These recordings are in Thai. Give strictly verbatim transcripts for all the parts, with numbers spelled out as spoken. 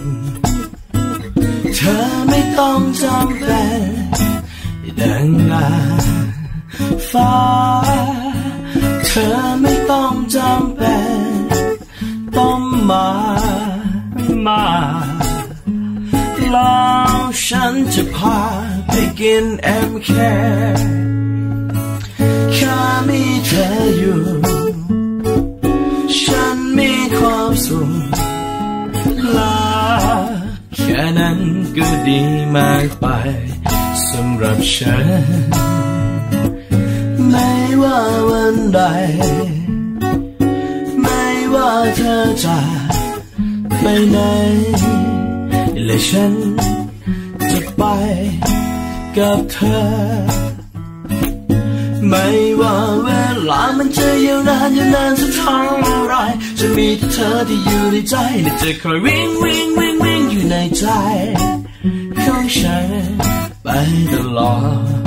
เธอไม่ต้องจำเป็นเดินหน้าฟ้าเธอไม่ต้องจำเป็นต้องมามาแล้วฉันจะพาไปกิน เอ็ม เค แค่มีเธออยู่ฉันมีความสุขและแค่นั้นก็ดีมากไปสำหรับฉันไม่ว่าวันใดไม่ว่าเธอจะไปไหนและฉันจะไปกับเธอไม่ว่าเวลามันจะยาวนานยาวนานสักเท่าไรจะมีแต่เธอที่อยู่ในใจและจะคอยวิ่งวิ่งวิ่งวิ่งอยู่ในใจของฉันไปตลอด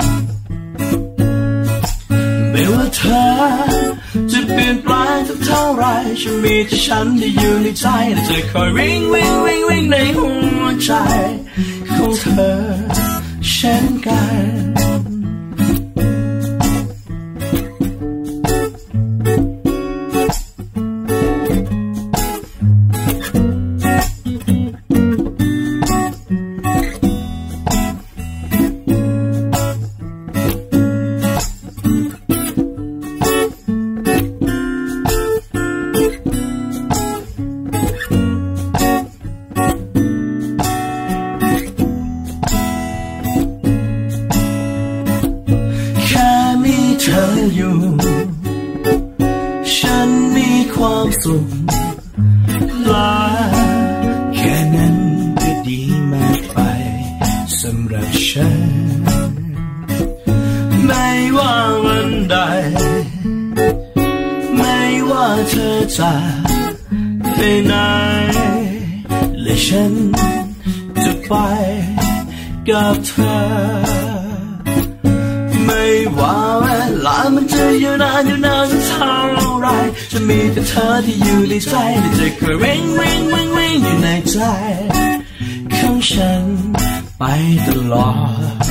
ไม่ว่าเธอจะเปลี่ยนแปลงสักเท่าไรจะมีแต่ฉันที่อยู่ในใจและจะคอยวิ่งวิ่งวิ่งวิ่งในหัวใจของเธอเช่นกันเธออยู่ฉันมีความสุขและแค่นั้นก็ดีมากไปสำหรับฉันไม่ว่าวันใดไม่ว่าเธอจะไปไหนและฉันจะไปกับเธอไม่ว่าเวลามันจะยาวนานยาวนานสักเท่าไรจะมีแต่เธอที่อยู่ในใจและจะคอยวิ่งวิ่งวิ่งวิ่งอยู่ในใจของฉันไปตลอด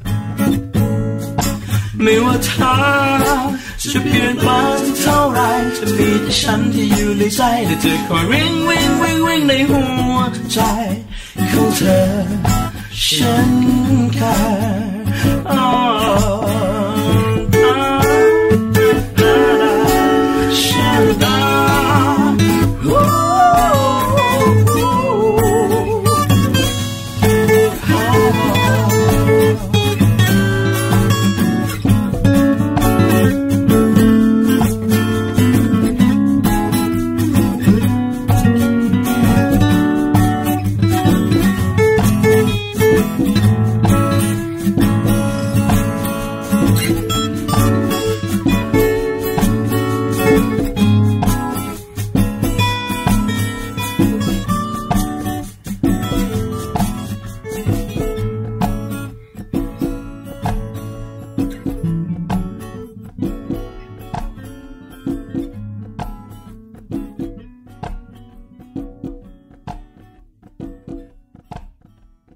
ไม่ว่าเธอจะเปลี่ยนไปสักเท่าไรจะมีแต่ฉันที่อยู่ในใจและจะคอยวิ่งวิ่งวิ่งวิ่งในหัวใจของเธอเช่นกัน